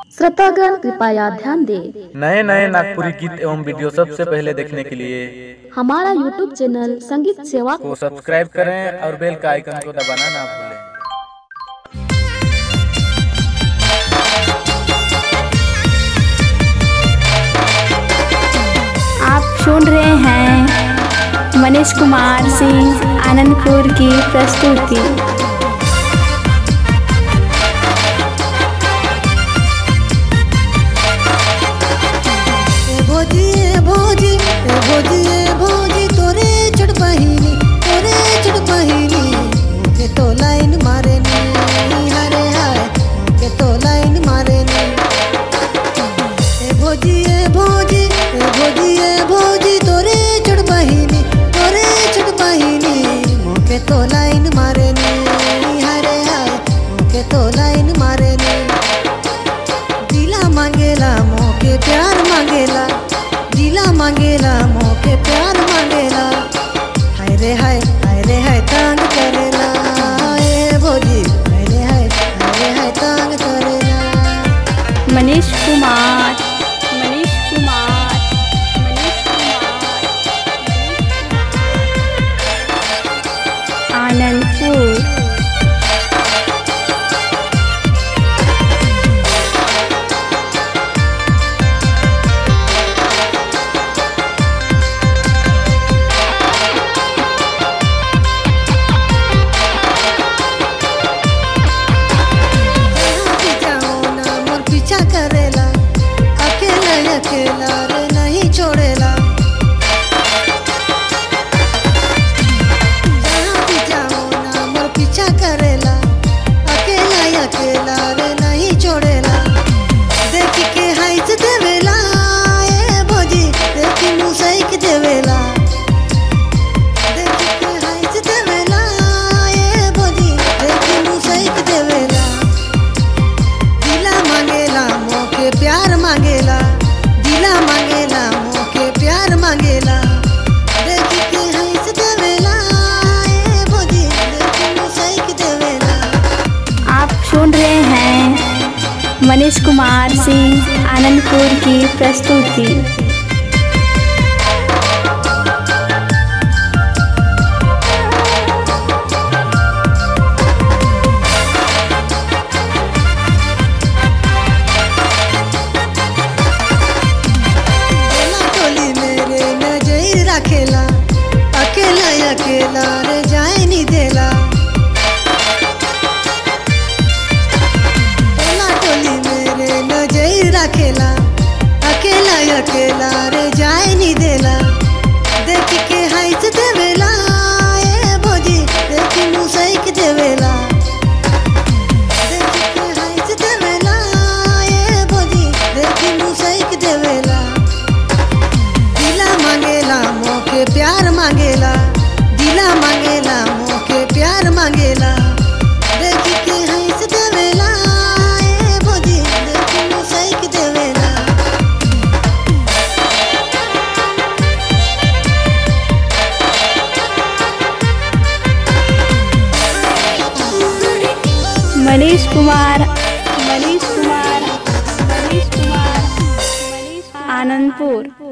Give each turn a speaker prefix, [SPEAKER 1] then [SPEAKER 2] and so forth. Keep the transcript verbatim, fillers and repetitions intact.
[SPEAKER 1] श्रोतागण कृपया ध्यान दें,
[SPEAKER 2] नए नए नागपुरी गीत एवं वीडियो सबसे पहले देखने के लिए
[SPEAKER 1] हमारा यूट्यूब चैनल संगीत सेवा
[SPEAKER 2] को सब्सक्राइब करें और बेल का आइकन को दबाना ना भूलें।
[SPEAKER 3] आप सुन रहे हैं मनीष कुमार सिंह आनंदपुर की प्रस्तुति।
[SPEAKER 4] भोजी भोजी भोजी भोजी तोरे चढ़ बहिनी तोरे चढ़ बहिनी के तो लाइन मारे नी हरे हाय के तो लाइन मारे नी भोजी भोजी भोजी भोजी तोरे चढ़ बहिनी तोरे चढ़ बहिनी के तो लाइन मारे नी हरे हाय के तो लाइन मारे नी दिला मांगेला मोके प्यार मांगेला दिला मांगेला मोके प्यार मांगेला हाय रे हाय हाय रे हाय तंग करेला ए भोजी हाय रे हाय हाय रे हाय तंग करेला।
[SPEAKER 3] मनीष कुमार मनीष कुमार मनीष कुमार आनंदपुर।
[SPEAKER 4] करेला अकेला अकेला रे नहीं छोड़ेला जहाँ भी जाओ ना मोर पीछा करेला अकेला अकेला रे नहीं छोड़ेला देख के हाइच देवेला ए भोजी देख मुसैक देवेला देख के हाइच देवेला ए भोजी देख मुसैक देवेला दिला मांगेला मोके प्यार मांगेला दिला मांगेला मोके प्यार मांगेला देख के हंस देवेला ए भोजी देख मुसैक देवेला।
[SPEAKER 3] आप सुन रहे हैं मनीष कुमार सिंह आनंदपुर की प्रस्तुति।
[SPEAKER 4] अकेला अकेला अकेला रे जाए नहीं देला टोला टोली मेरे नजर रखेला अकेला अकेला रे जाए नहीं देला देख के हाइच देवेला ए भोजी देख मुसैक देवेला देख के हाइच देवेला ए भोजी देख मुसैक देवेला दिला मांगेला मोके प्यार मांगेला दिला मांगेला मोके प्यार मांगेला देख के हंस देवेला ए भोजी देख मुसैक देवेला।
[SPEAKER 3] मनीष कुमार मनीष कुमार मनीष कुमार आनंदपुर।